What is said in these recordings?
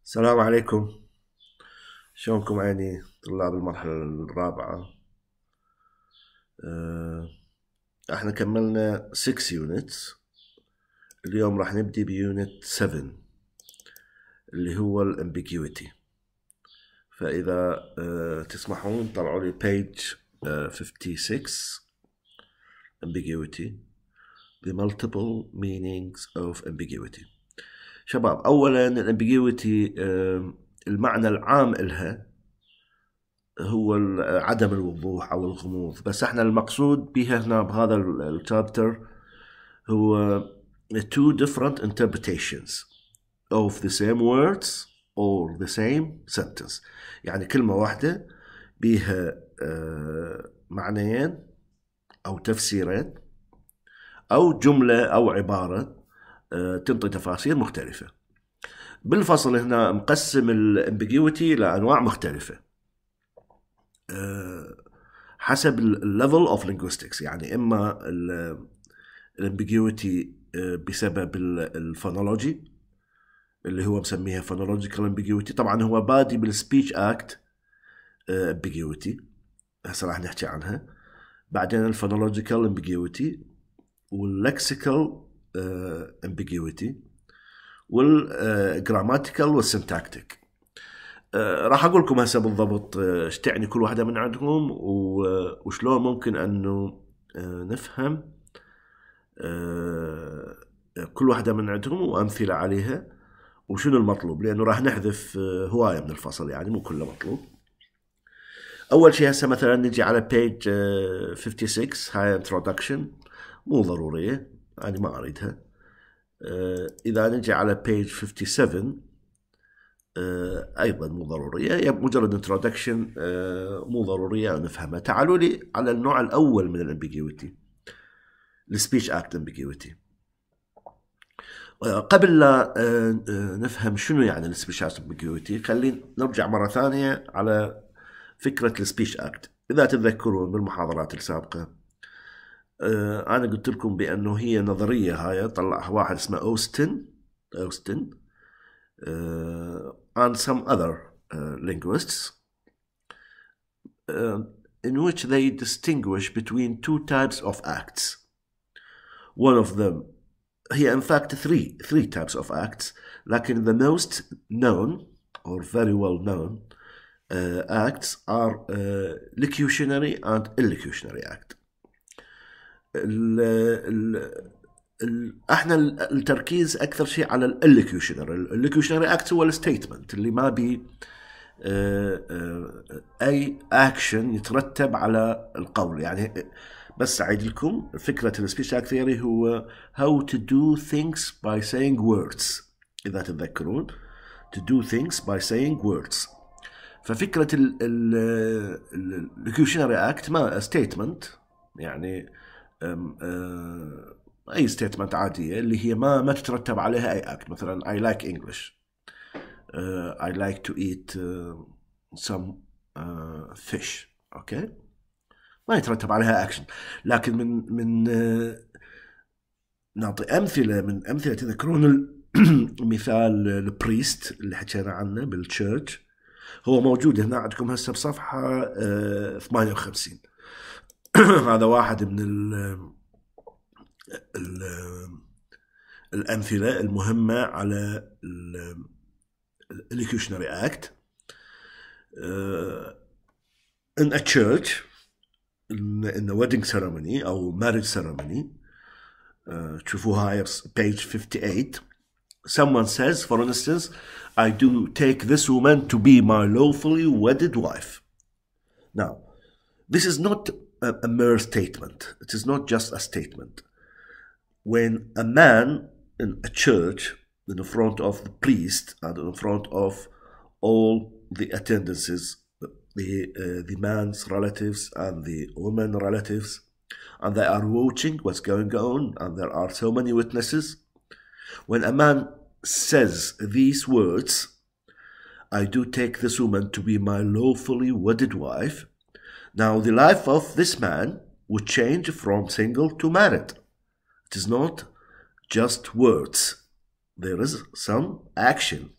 السلام عليكم. شلونكم عيني طلاب المرحلة الرابعة؟ احنا كملنا 6 units. اليوم راح نبدي بيونت 7 اللي هو الامبيجويتي. فإذا تسمحون طلعوا لي page 56 ambiguity, the multiple meanings of ambiguity. شباب، أولا الامبيجويتي المعنى العام إلها هو عدم الوضوح أو الغموض، بس احنا المقصود بها هنا بهذا الشابتر هو two different interpretations of the same words or the same sentence. يعني كلمة واحدة بيها معنيين أو تفسيرين، أو جملة أو عبارة تنطي تفاسير مختلفة. بالفصل هنا مقسم الامبيجويتي لأنواع مختلفة حسب الليفل اوف linguistics. يعني اما الامبيجويتي بسبب الفونولوجي اللي هو مسميها phonological ambiguity. طبعا هو بادي بالسبيتش اكت ambiguity، هسه راح نحكي عنها. بعدين الفونولوجيكال ambiguity واللكسيكال ambiguity والجراماتيكال والسنتاكتيك. راح اقول لكم هسه بالضبط ايش تعني كل واحده من عندهم وشلون ممكن انه نفهم كل واحده من عندهم وامثله عليها وشنو المطلوب، لانه راح نحذف هوايه من الفصل، يعني مو كله مطلوب. اول شيء هسه مثلا نجي على page 56، هاي introduction مو ضروريه، يعني ما اريدها. اذا نجي على page 57 أيضا مو ضرورية، مجرد introduction مو ضرورية نفهمها. تعالوا لي على النوع الأول من الامبيجويتي، السبيتش اكت امبيجويتي. قبل لا نفهم شنو يعني السبيتش اكت امبيجويتي، خلينا نرجع مرة ثانية على فكرة السبيتش اكت. إذا تتذكرون بالمحاضرات السابقة أنا قلت لكم بأنه هي نظرية هاي طلعها واحد اسمه أوستن and some other linguists in which they distinguish between two types of acts. One of them, here in fact three types of acts, لكن the most known or very well known acts are locutionary and illocutionary act. احنا التركيز اكثر شيء على اللوكيوشنري اكت، هو الستيتمنت اللي ما بي اي اكشن يترتب على القول. يعني بس اعيد لكم فكره السبيتش اكت ثيوري هو how to do things by saying words. اذا تتذكرون to do things by saying words. ففكره اللوكيوشنري اكت ما ستيتمنت، يعني اي ستيتمنت عاديه اللي هي ما تترتب عليها اي اكت. مثلا I like English, I like to eat some fish. اوكي، ما يترتب عليها اكشن. لكن من نعطي امثله من امثله. تذكرون مثال البريست اللي حكينا عنه بالتشيرش؟ هو موجود هنا عندكم هسه بصفحه 58. هذا واحد من الأمثلة المهمة على اللوكيوشنري أكت. In a church, in a wedding ceremony أو marriage ceremony, تشوفوها هاي page 58. Someone says, for instance, I do take this woman to be my lawfully wedded wife. Now, this is not a mere statement. It is not just a statement. When a man in a church, in front of the priest and in front of all the attendances, the man's relatives and the women's relatives, and they are watching what's going on, and there are so many witnesses, when a man says these words, I do take this woman to be my lawfully wedded wife, now the life of this man would change from single to married. It is not just words. There is some action.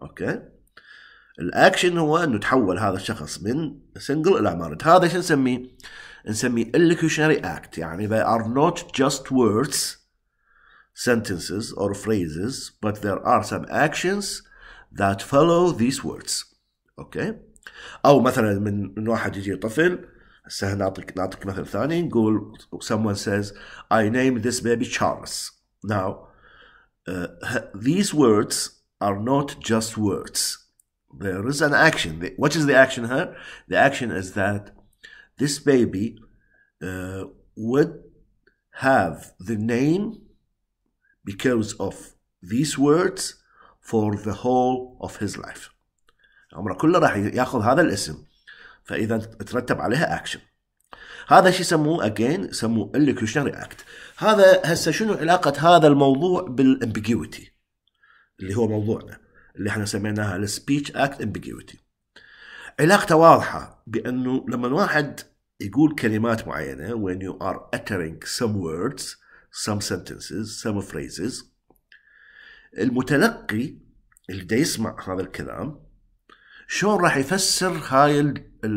اوكي. الاكشن هو انه تحول هذا الشخص من single الى married. هذا شو نسميه؟ نسميه illocutionary act. يعني they are not just words, sentences or phrases, but there are some actions that follow these words. اوكي. او مثلا من واحد يجي طفل، هسه نعطيك مثل ثاني، نقول someone says I named this baby Charles. Now these words are not just words. There is an action. What is the action here? The action is that this baby would have the name because of these words for the whole of his life. عمره كله راح ياخذ هذا الاسم، فإذا ترتب عليها action. هذا شيء يسموه again يسموه illocutionary act. هذا هسه شنو علاقة هذا الموضوع بالambiguity اللي هو موضوعنا اللي احنا سميناها السبيتش اكت ambiguity؟ علاقته واضحة، بأنه لما واحد يقول كلمات معينة when you are uttering some words, some sentences, some phrases، المتلقي اللي دا يسمع هذا الكلام شلون راح يفسر هاي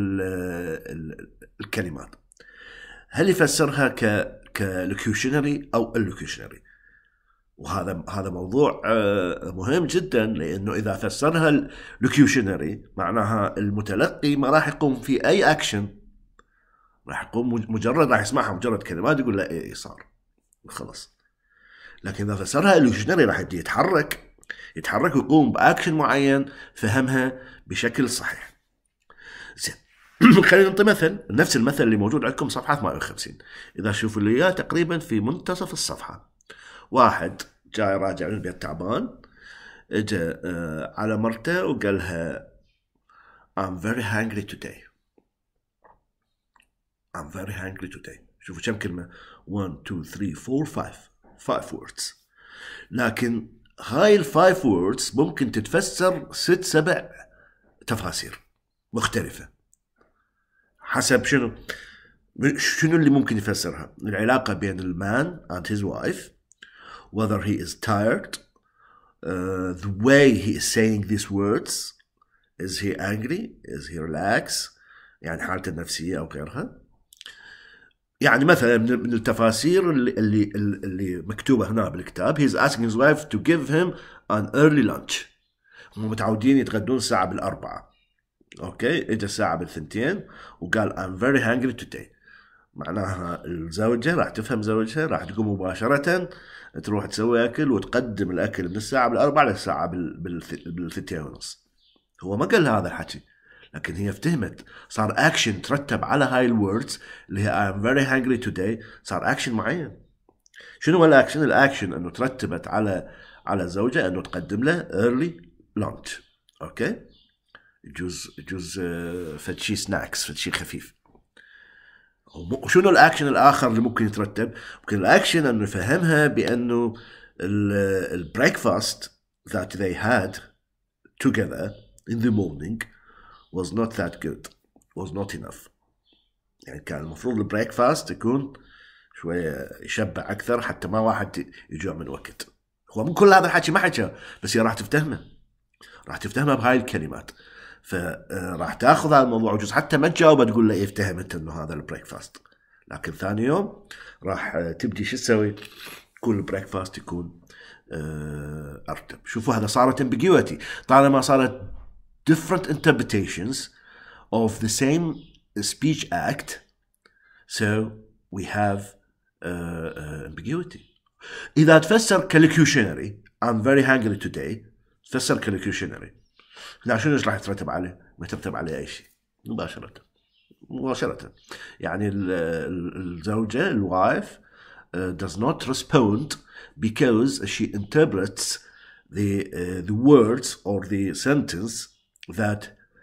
الكلمات؟ هل يفسرها كلوكيوشنري أو illocutionary؟ وهذا موضوع مهم جدا، لأنه إذا فسرها لوكيوشنري معناها المتلقي ما راح يقوم في أي أكشن، راح يقوم مجرد راح يسمعها مجرد كلمات يقول لا إيه صار خلص. لكن إذا فسرها لوكيوشنري راح يبدي يتحرك ويقوم بأكشن معين فهمها بشكل صحيح. زين. خلينا نعطي مثل، نفس المثل اللي موجود عندكم صفحة 58. إذا شوفوا لي إياه تقريبا في منتصف الصفحة. واحد جاي راجع من البيت تعبان، اجى على مرته وقالها I'm very hungry today. I'm very hungry today. شوفوا كم كلمة، 1 2 3 4 5 words. لكن هاي ال5 words ممكن تتفسر 6 7 تفاسير مختلفة حسب شنو اللي ممكن يفسرها. العلاقة بين المان and his wife, whether he is tired, the way he is saying these words, is he angry, is he relaxed، يعني حالته النفسية أو غيرها. يعني مثلا من التفاسير اللي مكتوبة هنا بالكتاب he is asking his wife to give him an early lunch. هم متعودين يتغدون الساعة 4، أوكي، إجا الساعة 2 وقال I'm very hungry today. معناها الزوجة راح تفهم زوجها، راح تقوم مباشرة تروح تسوي أكل وتقدم الأكل من الساعة 4 للساعة 2:30. هو ما قال هذا الحكي، لكن هي افتهمت، صار أكشن ترتب على هاي الوردز اللي هي I'm very hungry today، صار أكشن معين. شنو هو الأكشن؟ الأكشن أنه ترتبت على الزوجة أنه تقدم له early lunch. أوكي، يجوز فدشي سناكس، فدشي خفيف. وشنو الأكشن الآخر اللي ممكن يترتب؟ ممكن الأكشن أنه يفهمها بأنه البريكفاست that they had together in the morning was not that good, was not enough. يعني كان المفروض البريكفاست يكون شوية يشبع أكثر حتى ما واحد يجوع من وقت. هو من كل هذا الحكي ما حكى، بس هي راح تفتهمه بهاي الكلمات، فراح تاخذ هذا الموضوع وجزء حتى ما تجاوبه تقول له إيه افتهمت إنه هذا البريكفاست. لكن ثاني يوم راح تبدي شو تسوي؟ كل البريكفاست يكون أرتب. شوفوا هذا صارت ambiguity، طالما صارت different interpretations of the same speech act, so we have ambiguity. إذا تفسر كالكيوشنري I'm very hungry today، تفسر كالكيوشنري، لا شنو راح يترتب عليه؟ ما يترتب عليه أي شيء مباشرة. يعني الزوجة الوايف does not respond because she interprets the words or the sentence that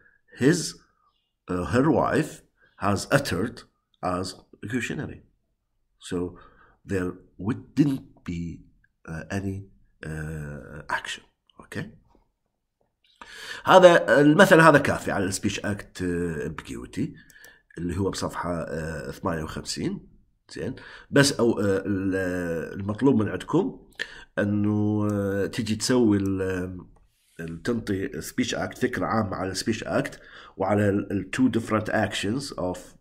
her wife has uttered as illocutionary. So there wouldn't be any action. Okay. هذا المثل هذا كافي على السبيش اكت ambiguity اللي هو بصفحة 58. زين، بس أو المطلوب من عندكم أنه تيجي تسوي تنطي سبيش اكت فكره عامه على السبيش اكت وعلى التو ديفرنت اكشنز اوف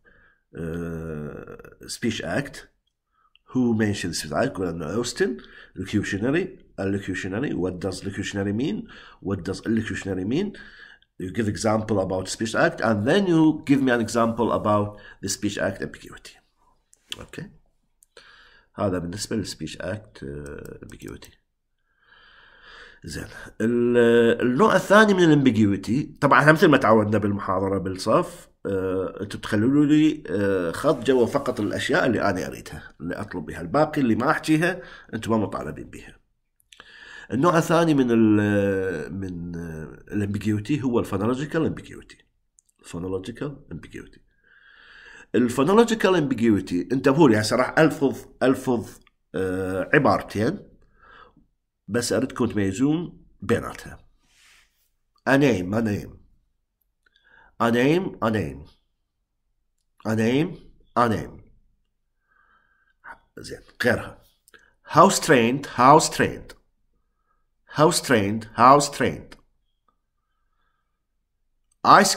سبيش اكت. Who mentions speech act? Austin, locutionary. What does locutionary mean? What does illocutionary mean? You give example about speech act, and then you give me an example about the speech act ambiguity. Okay. هذا بالنسبة للسبيش اكت ambiguity. زين. النوع الثاني من الامبيجيوتي، طبعا مثل ما تعودنا بالمحاضرة بالصف، انتم تخلوا لي خط جوا فقط الاشياء اللي انا اريدها، اللي اطلب بها، الباقي اللي ما احكيها انتم ما مطالبين بها. النوع الثاني من الامبيجيوتي هو الفونولوجيكال امبيجيوتي. الفونولوجيكال امبيجيوتي انتبهوا لي، هسه راح الفظ عبارتين بس أردكم تميزون بيناتها. a name زين. غيرها house trained ice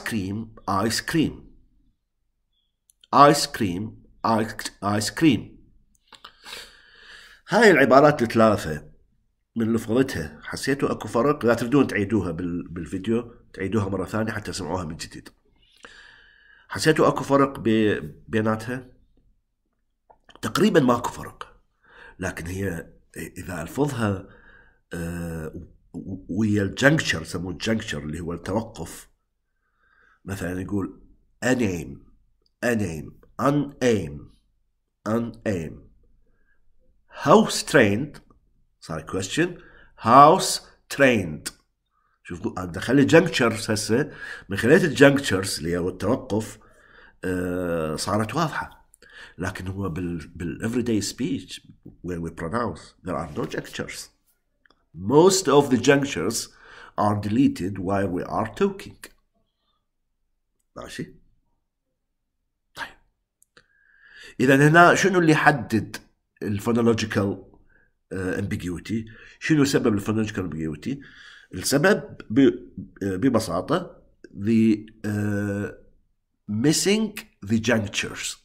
cream. هاي العبارات الثلاثة من لفظتها حسيتوا اكو فرق؟ لا تريدون تعيدوها بالفيديو، تعيدوها مرة ثانية حتى تسمعوها من جديد. حسيتوا اكو فرق بيناتها؟ تقريبا ماكو فرق، لكن هي اذا الفظها ويا الجنكشر، يسموه الجنكشر اللي هو التوقف. مثلا يقول unaim house trained، صار question house trained. شوفوا دخل جنكشرز هسه، من خلال الجنكشرز اللي هو التوقف صارت واضحة. لكن هو بالافريداي speech where we pronounce there are no junctures. Most of the junctures are deleted while we are talking. ماشي. طيب إذا هنا شنو اللي يحدد الفونولوجيكال ambiguity؟ شنو سبب الفونولوجيكال ambiguity؟ السبب ببساطة the missing the junctures.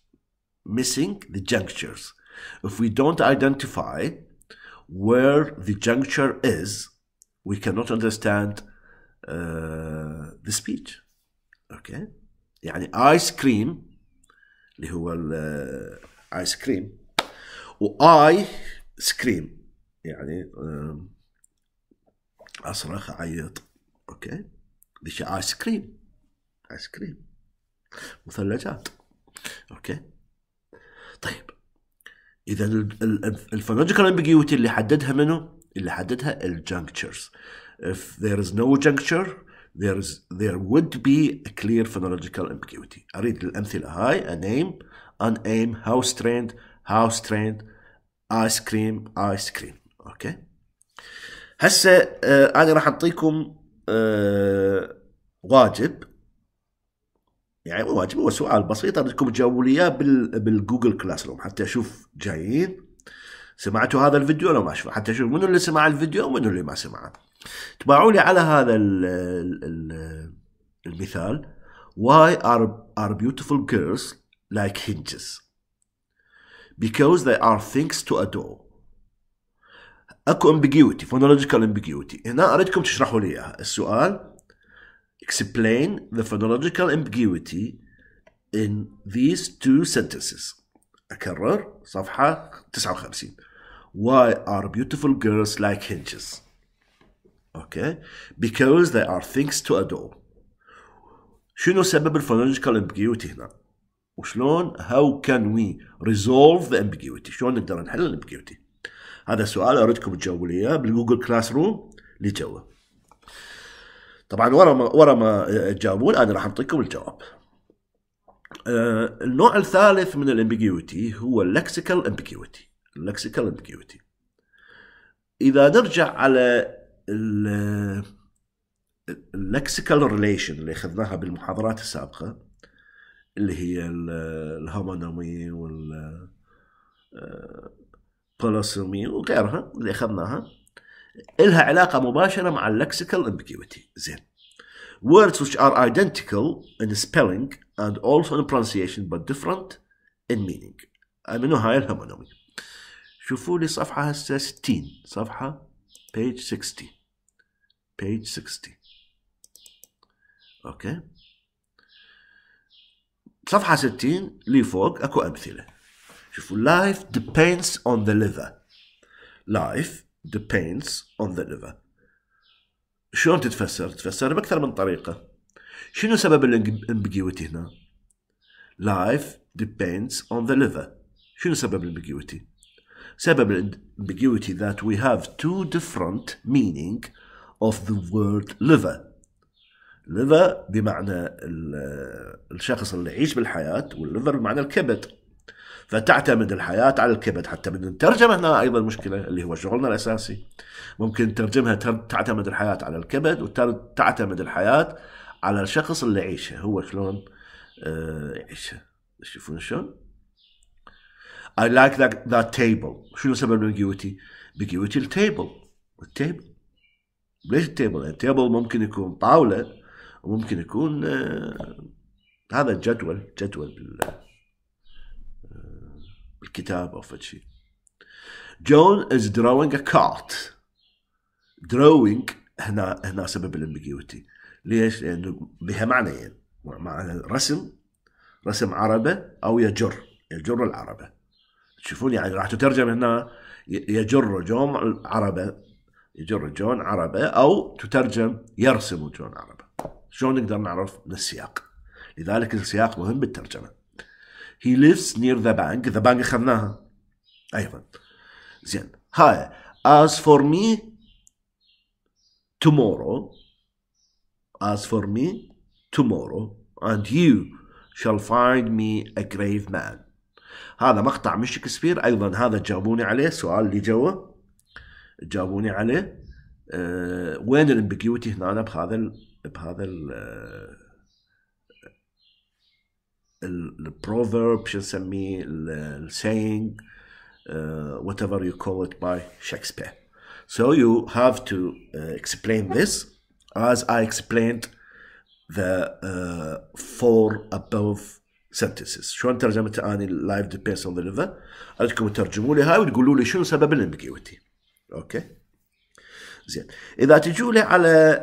If we don't identify where the juncture is, we cannot understand the speech. Okay. يعني ice cream اللي هو ice cream و I scream يعني أصرخ أعيط. أوكي. دي آيس كريم مثلجات. أوكي. طيب إذا الفونولوجيكال ambiguity اللي حددها منو؟ اللي حددها الجنكتشرز. If there is no juncture there would be a clear phonological ambiguity. أريد الأمثلة هاي: a name, unaim, house trained, ice cream. أوكي. هسه أنا راح أعطيكم واجب، يعني واجب هو سؤال بسيط أريدكم تجاوبوا لي إياه بالجوجل كلاس روم حتى أشوف جايين سمعتوا هذا الفيديو ولا ما شفتوا، حتى أشوف منو اللي سمع الفيديو ومنو اللي ما سمعه. تباعوا لي على هذا المثال: Why are beautiful girls like hinges? Because they are things to adore. اكو ambiguity phonological ambiguity. هنا اريدكم تشرحوا لي اياها. السؤال: explain the phonological ambiguity in these two sentences. اكرر صفحة 59. Why are beautiful girls like hinges? Okay. Because they are things to adore. شنو سبب الphonological ambiguity هنا؟ وشلون how can we resolve the ambiguity؟ شلون نقدر نحل الامبيجيوتي؟ هذا السؤال أريدكم تجاوبوا لي إياه بالجوجل كلاس روم اللي جوا. طبعا ورا ما تجاوبون أنا راح أعطيكم الجواب. النوع الثالث من الامبيجيوتي هو اللكسيكال امبيجيوتي. إذا نرجع على اللكسيكال ريليشن اللي أخذناها بالمحاضرات السابقة، اللي هي الهومونيمي والبوليسيمي وغيرها اللي أخذناها، إلها علاقة مباشرة مع lexical ambiguity. زين. Words which are identical in spelling and also in pronunciation but different in meaning. منو هاي الهومونيمي. شوفوا لي صفحة هسه 60. صفحة page 60. page 60. اوكي. صفحة 60 لي فوق اكو امثلة. شوفوا life depends on the liver. life depends on the liver. شلون تتفسر؟ تتفسر بأكثر من طريقة. شنو سبب الامبيجويتي هنا؟ life depends on the liver. شنو سبب الامبيجويتي؟ سبب الامبيجويتي that we have two different meaning of the word liver. liver بمعنى الشخص اللي يعيش بالحياة، والليفر بمعنى الكبد. فتعتمد الحياة على الكبد. حتى بدنا نترجم هنا أيضا مشكلة اللي هو شغلنا الأساسي. ممكن ترجمها تعتمد الحياة على الكبد، وتعتمد الحياة على الشخص اللي يعيشها. هو شلون يعيشها. تشوفون شلون؟ I like that table. شنو سبب الامبيجويتي؟ ambiguity التيبل. ليش التيبل؟ التيبل ممكن يكون طاولة، وممكن يكون هذا الجدول بالكتاب أو فشي. John is drawing a cart. drawing هنا سبب الامبيجويتي. ليش؟ لأنه بها معنيين. معنى رسم عربة، أو يجر العربة. تشوفون يعني راح تترجم هنا يجر جون عربة، يجر جون عربة، أو تترجم يرسم جون عربة. شلون نقدر نعرف؟ من السياق. لذلك السياق مهم بالترجمة. He lives near the bank. the bank أخذناها أيضا. زين. هاي as for me tomorrow and you shall find me a grave man. هذا مقطع من شكسبير أيضا. هذا جاوبوني عليه. سؤال اللي جوا جاوبوني عليه. وين الامبيجويتي هنا بهذا البروفيرب، شو نسميه، السينج، whatever you call it by Shakespeare. So you have to explain this as I explained the 4 above sentences. شلون ترجمتها أنا life depends on the liver؟ أريدكم ترجموا لي هاي وتقولوا لي شنو سبب الامبيجويتي. أوكي. زين. إذا تجوا لي على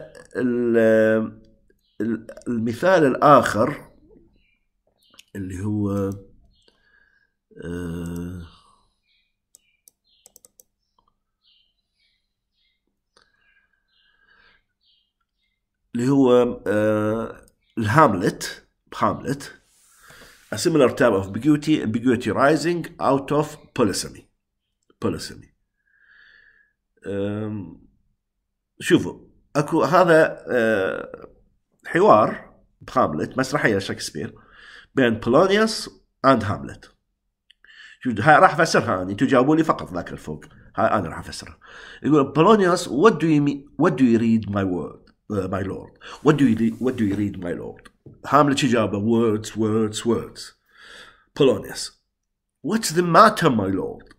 المثال الآخر اللي هو الهاملت. A similar type of ambiguity rising out of polysemy. شوفوا اكو هذا حوار بهاملت، مسرحية شكسبير بين بولونيوس and هاملت. هاي راح افسرها انا، انتوا جاوبوا لي فقط ذاك الفوق. هاي انا راح افسرها. يقول بولونيوس what do you read my lord? What do you read my lord? هاملت جابه words. Polonius, what's the matter my lord?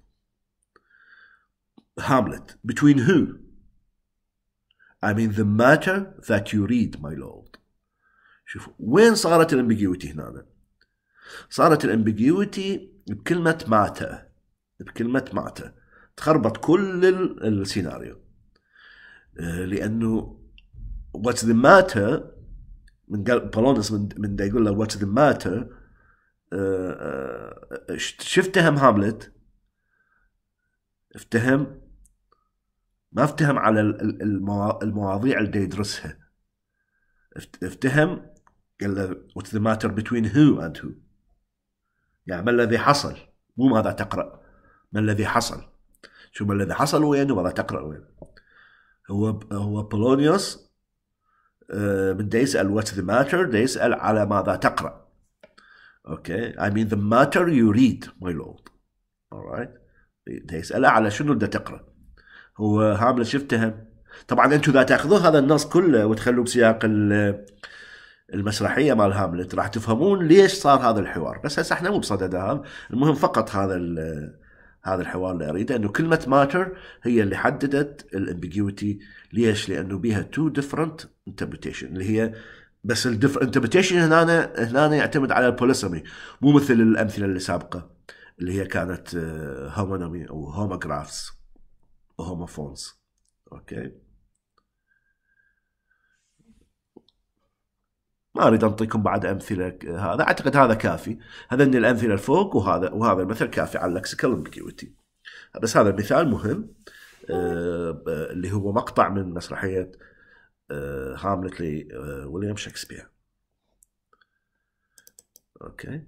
Hamlet, between who? I mean the matter that you read my lord. شوفوا وين صارت الامبيجويتي هنا. صارت الامبيجويتي بكلمة matter. تخربط كل السيناريو. لأنه what's the matter من قال بولونيوس من دا يقول له what's the matter، شفتهم هاملت، ما افتهم على المواضيع اللي يدرسها. افتهم قال له what's the matter between who and who، يعني ما الذي حصل، مو ماذا تقرأ، ما الذي حصل. شو ما الذي حصل وين وماذا تقرأ وين. هو بولونيوس من دا يسأل what's the matter، دا يسأل على ماذا تقرأ. Okay, I mean the matter you read my lord. Alright. دا يسأله على شنو دا تقرأ. هو هاملت شفتهم. طبعا انتوا اذا تاخذوا هذا النص كله وتخلوه بسياق المسرحية مال هاملت راح تفهمون ليش صار هذا الحوار. بس هسه احنا مو بصدد هذا. المهم فقط هذا الحوار اللي اريده، انه كلمه matter هي اللي حددت الامبيجويتي. ليش؟ لانه بيها two different interpretation، اللي هي بس الانتربريتيشن هنا يعتمد على البوليسمي، مو مثل الامثله اللي سابقه اللي هي كانت هومونومي او هوموغرافز وهوموفونز. اوكي، ما اريد انطيكم بعد امثله، هذا اعتقد هذا كافي. هذا من الامثله الفوق، وهذا المثل كافي على اللكسيكال امبيجويتي. بس هذا المثال مهم، اللي هو مقطع من مسرحيه هاملت لويليام شكسبير. اوكي،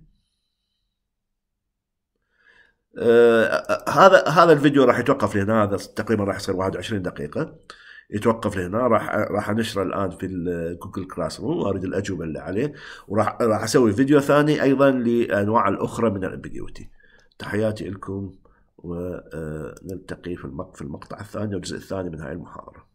هذا الفيديو راح يتوقف لهنا، هذا تقريبا راح يصير 21 دقيقة، يتوقف لهنا. راح نشره الآن في الجوجل كلاس روم، وأريد الأجوبة اللي عليه، وراح أسوي فيديو ثاني أيضا لأنواع الأخرى من الامبيجويتي. تحياتي لكم، ونلتقي في المقطع الثاني والجزء الثاني من هاي المحاضرة.